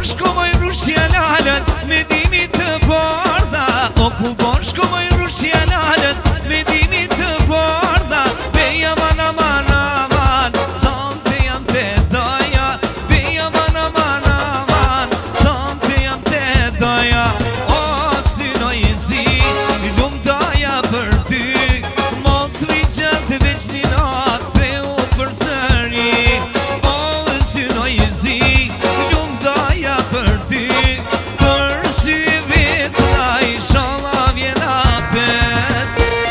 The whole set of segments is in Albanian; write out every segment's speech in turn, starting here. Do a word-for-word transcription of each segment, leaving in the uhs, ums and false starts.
boshko moj rushja lalës me dimi të borda. O ku boshko moj rushja lalës me dimi të borda. Beja man aman aman, son të jam të doja. Beja man aman aman, son të jam të doja. O synoj zi, lum doja për ty. Mos rriqët veç një natë dhe u për sëri. O synoj zi, lum doja për ty. Për sy vetë i shama vjen apet.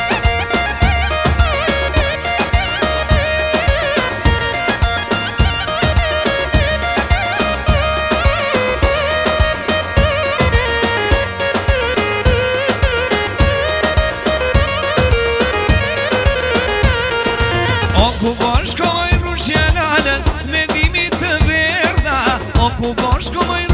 O ku boshko moj rushja lalës me dimi të verda. O ku boshko moj